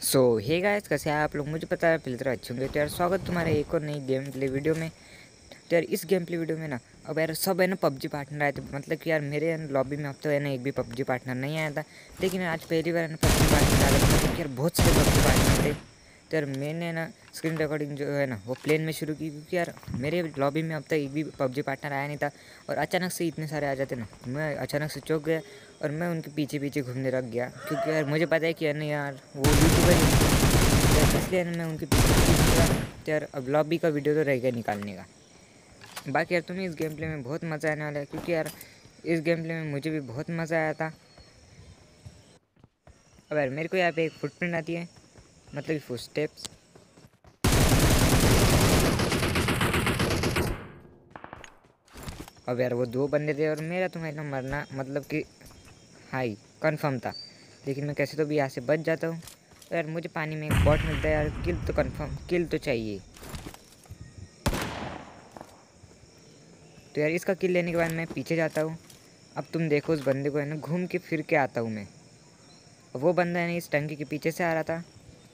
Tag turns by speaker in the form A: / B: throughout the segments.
A: सो hey guys, कैसे हैं आप लोग? मुझे पता है पहली तरह अच्छे होंगे। तो यार स्वागत तुम्हारे एक और नई गेम प्ले वीडियो में। तो यार इस गेम प्ले वीडियो में ना अब यार सब है ना पबजी पार्टनर आए थे। मतलब कि यार मेरे लॉबी में अब तो है ना एक भी पबजी पार्टनर नहीं आया था, लेकिन आज पहली बार है ना पबजी पार्टनर आ गया। मतलब कि यार बहुत सारे पबजी पार्टनर थे। तो यार मैंने ना स्क्रीन रिकॉर्डिंग जो है ना वो प्लेन में शुरू की, क्योंकि यार मेरे लॉबी में अब तक एक भी पबजी पार्टनर आया नहीं था। और अचानक से इतने सारे आ जाते ना, मैं अचानक से चौंक गया और मैं उनके पीछे पीछे घूमने लग गया, क्योंकि यार मुझे पता है कि यार नहीं यार वो यूट्यूबर ही, इसलिए मैं उनके पीछे पीछे घूम रहा। तो यार अब लॉबी का वीडियो तो रह गया निकालने का। बाकी यार तुम्हें इस गेम प्ले में बहुत मज़ा आने वाला है, क्योंकि यार इस गेम प्ले में मुझे भी बहुत मज़ा आया था। अब यार मेरे को यहाँ पे एक फुटप्रिंट आती है, मतलब फुट स्टेप्स। अब यार वो दो बंदे थे और मेरा तो ना मरना मतलब कि हाई कंफर्म था, लेकिन मैं कैसे तो भी यहाँ से बच जाता हूँ। तो यार मुझे पानी में एक बॉट मिलता है यार, किल तो कंफर्म, किल तो चाहिए। तो यार इसका किल लेने के बाद मैं पीछे जाता हूँ। अब तुम देखो उस बंदे को है ना घूम के फिर के आता हूँ मैं। वो बंदा है ना इस टंकी के पीछे से आ रहा था।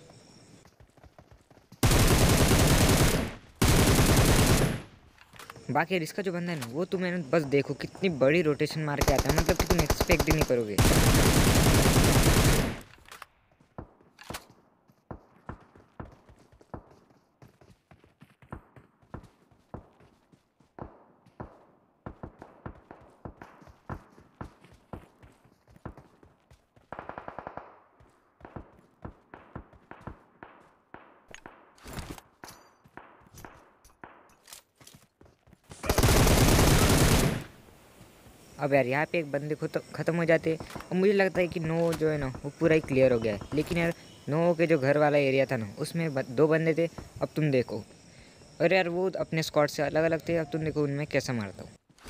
A: बाकी यार इसका जो बंदा है ना वो तुम है ना बस देखो कितनी बड़ी रोटेशन मार के आता है, मतलब कि तुम एक्सपेक्ट ही नहीं करोगे। अब यार यहाँ पे एक बंदे को तो ख़त्म हो जाते और मुझे लगता है कि नो जो है ना वो पूरा ही क्लियर हो गया है। लेकिन यार नो के जो घर वाला एरिया था ना उसमें दो बंदे थे। अब तुम देखो, और यार वो अपने स्क्वाड से अलग अलग थे। अब तुम देखो उनमें कैसा मारता हूँ।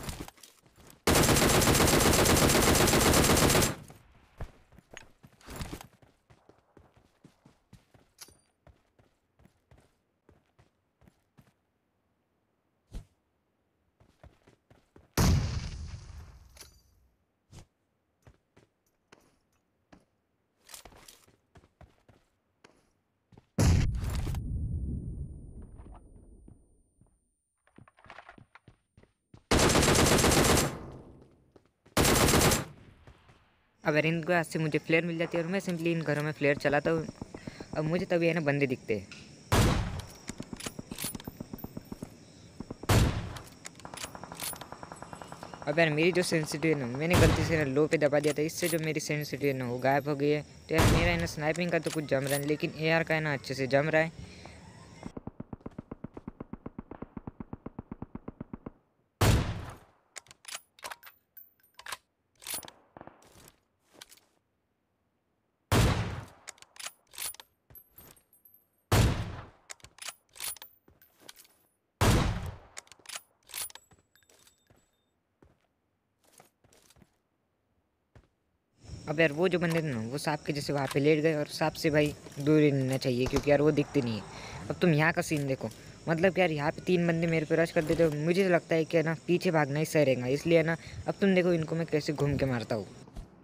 A: अब यार इनके हाथ से मुझे फ्लेयर मिल जाती है और मैं सिंपली इन घरों में फ्लेयर चलाता हूँ। अब मुझे तभी है ना बंदे दिखते हैं। अब यार मेरी जो सेंसिटिव है ना मैंने गलती से ना लो पे दबा दिया था, इससे जो मेरी सेंसिटिव है ना वो गायब हो गई है। तो यार मेरा है ना स्नाइपिंग का तो कुछ जम रहा है, लेकिन एआर का है ना अच्छे से जम रहा है। अब यार वो जो बंदे थे ना वो सांप के जैसे वहाँ पे लेट गए, और सांप से भाई दूर ही रहना चाहिए, क्योंकि यार वो दिखते नहीं है। अब तुम यहाँ का सीन देखो, मतलब कि यार यहाँ पे तीन बंदे मेरे पे रश कर देते हो। मुझे तो लगता है कि ना पीछे भागना ही सही रहेगा, इसलिए ना अब तुम देखो इनको मैं कैसे घूम के मारता हूँ।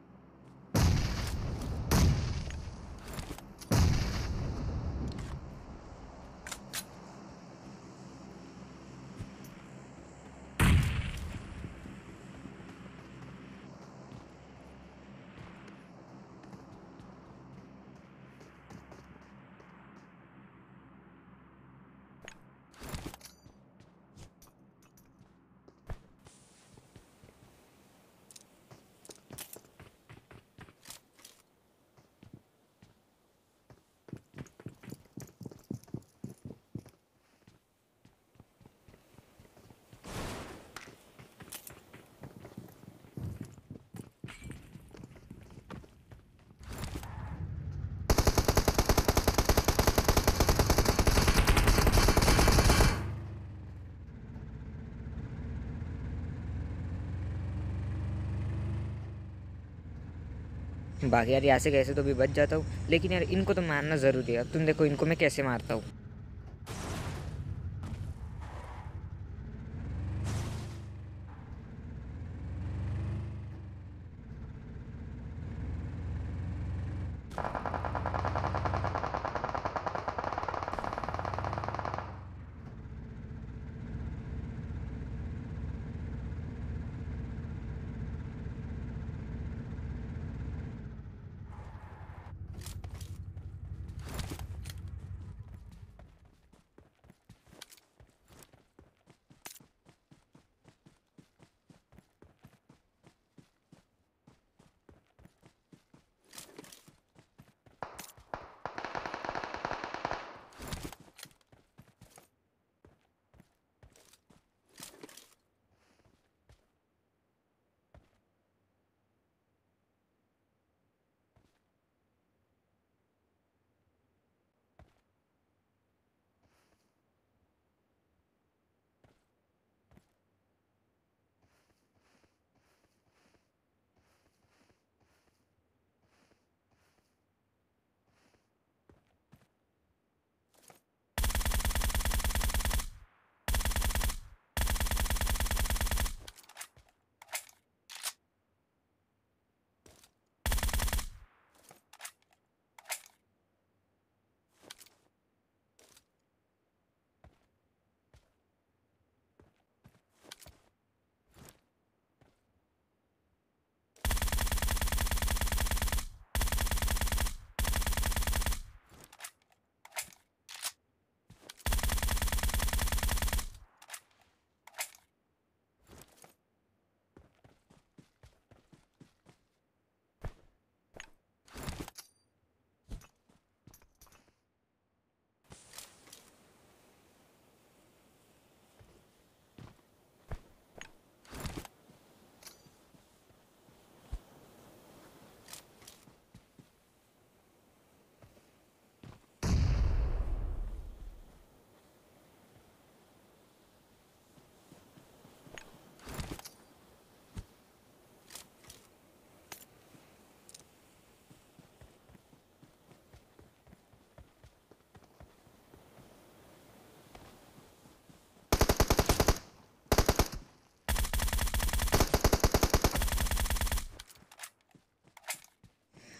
A: बाकी यार यहाँ से कैसे तो भी बच जाता हूँ, लेकिन यार इनको तो मारना ज़रूरी है। अब तुम देखो इनको मैं कैसे मारता हूँ।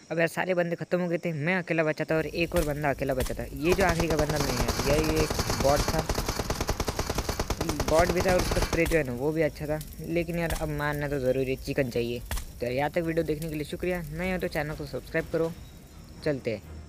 A: अब यार सारे बंदे ख़त्म हो गए थे, मैं अकेला बचा था और एक और बंदा अकेला बचा था। ये जो आखिरी का बंदा नहीं है यार, ये एक बॉट था, बॉट भी था और उसका स्प्रे जो है ना वो भी अच्छा था। लेकिन यार अब मारना तो ज़रूरी है, चिकन चाहिए। तो यार यहाँ तक वीडियो देखने के लिए शुक्रिया। नए हो तो चैनल को सब्सक्राइब करो। चलते हैं।